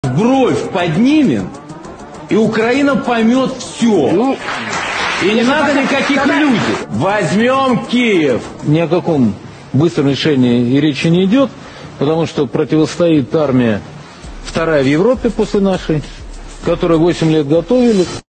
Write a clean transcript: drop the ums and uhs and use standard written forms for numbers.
Бровь поднимем, и Украина поймет все. И не надо никаких иллюзий. Возьмем Киев. Ни о каком быстром решении и речи не идет, потому что противостоит армия вторая в Европе после нашей, которую 8 лет готовили.